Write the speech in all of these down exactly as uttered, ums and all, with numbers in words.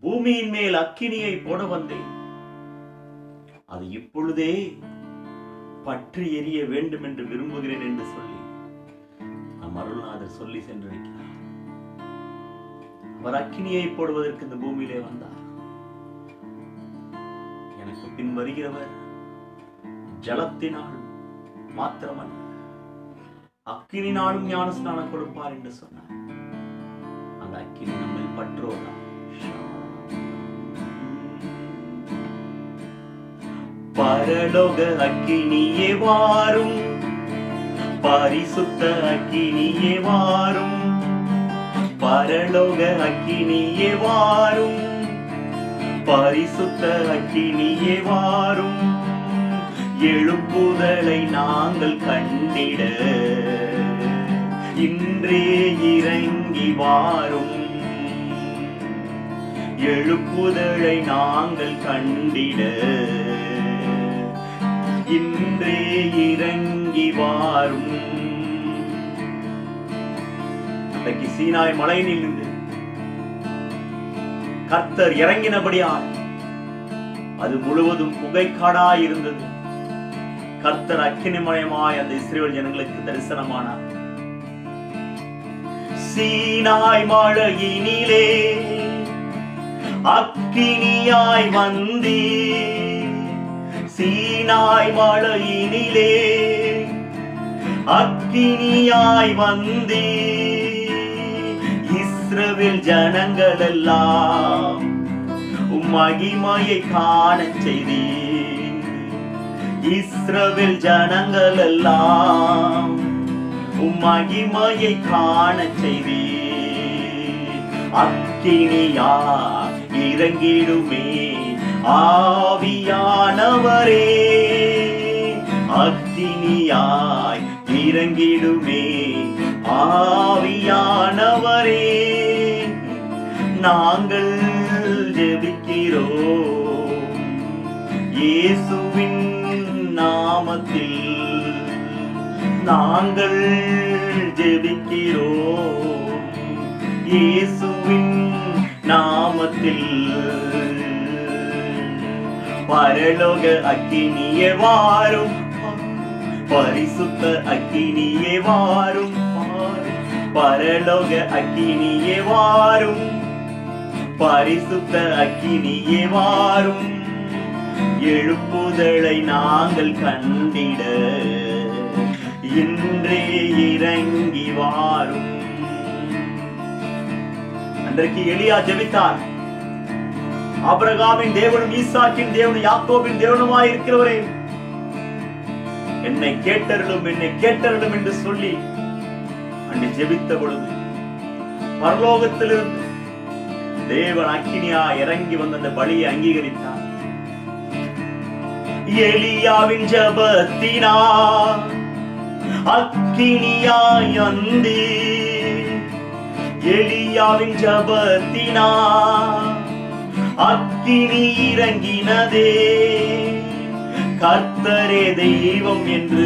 பூமியின் மேல் அக்கினியை போட வந்தேன், அது இப்பொழுதே பற்றி எரிய வேண்டும் என்று விரும்புகிறேன் என்று சொல்லி நம் அருள்நாதர் சொல்லி சென்றிருக்கிறார். அவர் அக்கினியை போடுவதற்கு இந்த பூமியிலே வந்தார். எனக்கு பின் வருகிறவர் ஜலத்தினால் மாத்திரமல்ல, அக்கினினாலும் ஞான ஸ்நானம் கொடுப்பார் என்று சொன்னார். அந்த அக்கினி நம்மை பற்றோதா. பரலோக அக்கினியே வாரும், பரிசுத்த அக்கினியே வாரும், பரலோக அக்கினியே வாரும், பரிசுத்த அக்கினியே வாரும், எழுப்புதலை நாங்கள் கண்டிட இன்றே இறங்கி வாரும், எழுப்புதலை நாங்கள் கண்டிட இன்றே இறங்கி வாரும். அன்றைக்கு சீனாய் மலையினில் இருந்து கர்த்தர் இறங்கினபடியால் அது முழுவதும் புகைக்காடாய் இருந்தது. கர்த்தர் அக்கினிமயமாய் அந்த இஸ்ரவேல் ஜனங்களுக்கு தரிசனமானார். சீனாய் மலையினிலே அக்கினியாய் வந்தீர், சீனாய் மலையினிலே அக்கினியாய் வந்தீர், இஸ்ரவேல் ஜனங்கள் எல்லாம் உம் மகிமையை காணச் செய்தீர், இஸ்ரவேல் ஜனங்கள் எல்லாம் உம் மகிமையை காணச் செய்தீர். அக்கினியாய் இறங்கிடுமே ஆவியானவரே, அக்கினியாய் இறங்கிடுமே ஆவியானவரே, நாங்கள் ஜெபிக்கிறோம் இயேசுவின் நாமத்தில், நாங்கள் ஜெபிக்கிறோம் இயேசுவின் நாமத்தில். பரலோக அக்கினியே வாரும், பரிசுத்த அக்கினியே வாரும், பரலோக அக்கினியே வாரும், பரிசுத்த அக்கினியே வாரும், எழுப்புதலை நாங்கள் கண்டிட இன்றே இறங்கி வாரும். அன்றைக்கு எலியா ஜெபித்தார், ஆபிரகாமின் தேவனும் ஈசாக்கின் தேவனும் யாக்கோபின் தேவனுமாய் இருக்கிறவரே, என்னை கேட்டருளும் என்னை கேட்டருளும் என்று சொல்லி அன்று ஜெபித்த பொழுது பரலோகத்திலிருந்து தேவன் அக்கினியா இறங்கி வந்த அந்த பலியை அங்கீகரித்தார். எலியாவின் ஜெபத்தினா அக்கினியாய் வந்தீர், எலியாவின் ஜெபத்தினா அக்கினி இறங்கினதே, கர்த்தரே தெய்வம் என்று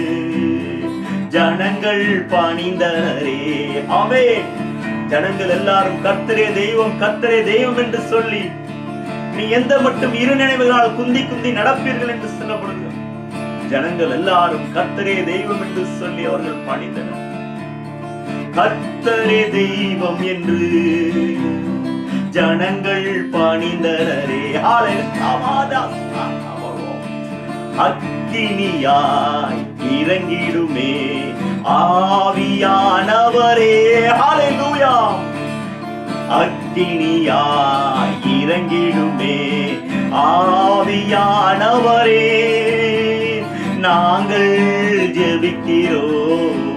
ஜனங்கள் பணிந்தனரே. ஆமென். ஜனங்கள் எல்லாரும் கர்த்தரே தெய்வம் கர்த்தரே தெய்வம் என்று சொல்லி நீ எந்த மட்டும் இரு நினைவுகளால் குந்தி குந்தி நடப்பீர்கள் என்று சொல்லப்படுகிறது. ஜனங்கள் எல்லாரும் கர்த்தரே தெய்வம் என்று சொல்லி அவர்கள் பணிந்தனர். கர்த்தரே தெய்வம் என்று ஜனங்கள் பணிந்தனரே. அக்கினியாய் இறங்கிடுமே ஆவியானவரே. ஹல்லேலூயா. அக்கினியாய் இறங்கிடுமே ஆவியானவரே, நாங்கள் ஜெபிக்கிறோம்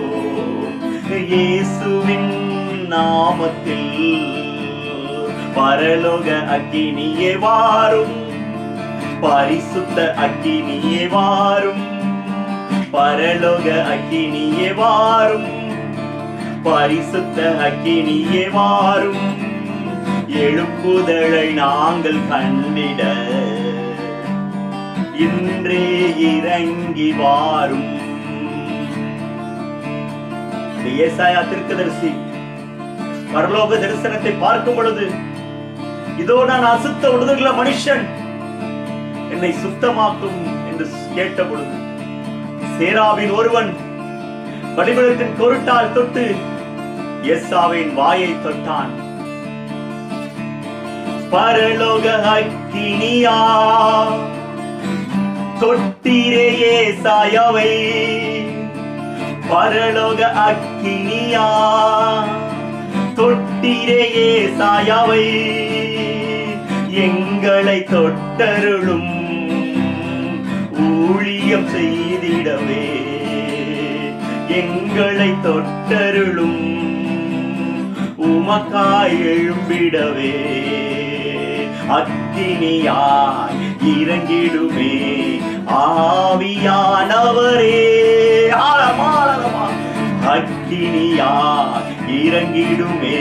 இயேசுவின் நாமத்தில். பரலோக அக்கினியே வாரும், பரிசுத்த அக்கினியே வாரும், பரலோக அக்கினியே வாரும், பரிசுத்த அக்கினியே வாரும், எழுப்புதலை நாங்கள் கண்டிட இன்றே இறங்கி வாரும். ஏசாயா தீர்க்கதரிசி பரலோக தரிசனத்தை பார்க்கும் பொழுது இதோ நான் அசுத்த உடலுள்ள மனுஷன், என்னை சுத்தமாக்கும் என்று கேட்ட பொழுது சேராவின் ஒருவன் பலிபீடத்தின் பொருட்டால் தொட்டு எஸ்ஸாவின் வாயை தொட்டான். பரலோக அக்கினியா தொட்டிரே ஏசாயாவை, பரலோக அக்கினியா தொட்டிரே ஏசாயாவை, எங்களை தொட்டருளும் ஊழியம் செய்திடவே, எங்களை தொட்டருளும் உமக்காய் எழும்பிடவே, அக்கினியாய் இறங்கிடுமே ஆவியானவரே, அக்கினியாய் இறங்கிடுமே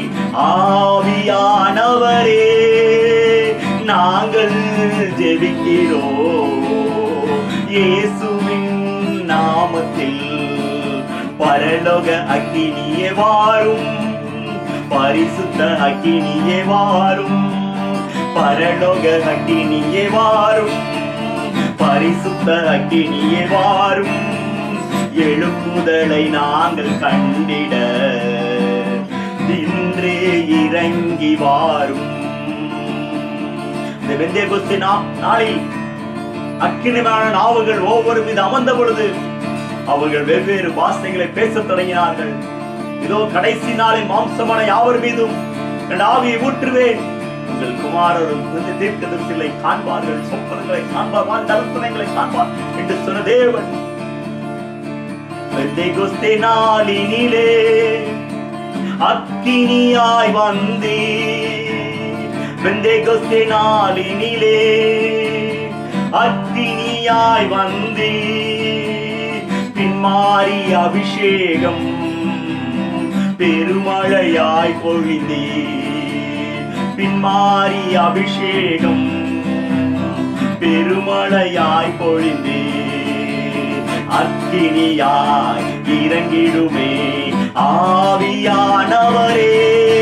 ஆவியானவரே, நாங்கள் ஜெபிக்கிறோம் இயேசுவின் நாமத்தில். பரலோக அக்கினியே வாரும், பரிசுத்த அக்கினியே வாரும், பரலோக அக்கினியே வாரும், பரிசுத்த அக்கினியே வாரும், எழுப்புதலை நாங்கள் கண்டிட இன்றே இறங்கி வாரும். இந்த பெந்தேகோஸ்தே நாளில் அக்கினிமான நாவுகள் ஒவ்வொரு மீது அமர்ந்த பொழுது அவர்கள் வெவ்வேறு பாஷைகளை பேசத் தொடங்கினார்கள். இதோ கடைசி நாளில் மாம்சமான யாவர் மீதும் என் ஆவியை ஊற்றுவேன், உங்கள் குமாரரும் தீர்க்கதரிசிகளை காண்பார்கள், சொப்பனங்களை காண்பார், தரிசனங்களை காண்பார் என்று சொன்ன தேவன் பெந்தேகோஸ்தே நாளினிலே அக்கினியாய் வந்தே, பெந்தேகோஸ்தே நாளினிலே அக்கினியாய் வந்தே, பின்மாறி அபிஷேகம் பெருமழையாய் பொழிந்தே, பின்மாறி அபிஷேகம் பெருமழையாய் பொழிந்தே, அக்கினியாய் இறங்கிடுமே ஆவியானவரே,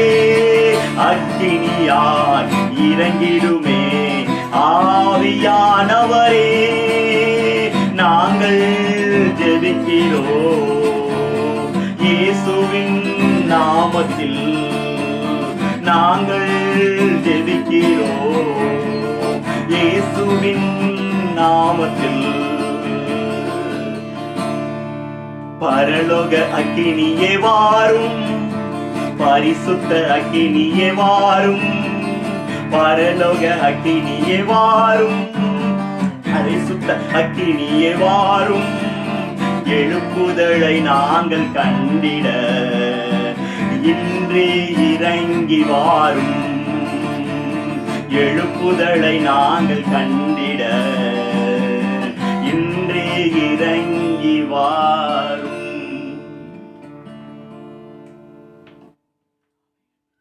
அக்கினியாய் இறங்கிடுமே ஆவியானவரே, நாங்கள் ஜெபிக்கிறோம் இயேசுவின் நாமத்தில், நாங்கள் ஜெபிக்கிறோம் இயேசுவின் நாமத்தில். பரலோக அக்கினியே வாரும், பரிசுத்த அக்கினியே வாரும், பரலோக அக்கினியே வாரும், பரிசுத்த அக்கினியே வாரும், எழுப்புதலை நாங்கள் கண்டிட இன்றே இறங்கி வாரும், எழுப்புதலை நாங்கள் கண்டிட இன்றே இறங்கி வாரும்.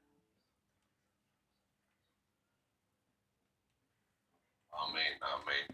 ஆமென், ஆமென்.